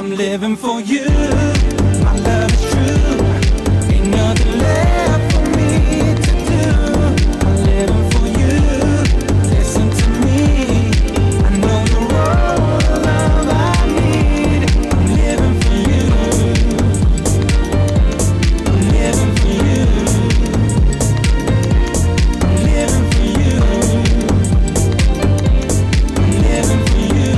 I'm living for you. My love is true. Ain't nothing left for me to do. I'm living for you. Listen to me. I know you're all the love I need. I'm living for you. I'm living for you. I'm living for you. I'm living for you.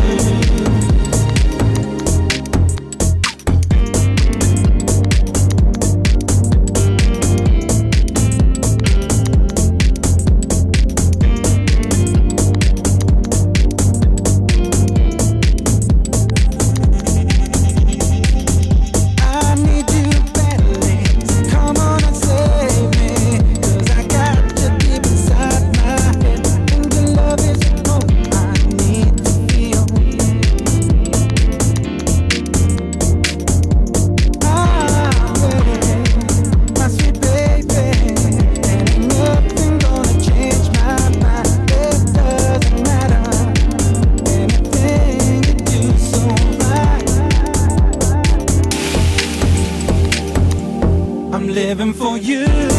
I'm living for you.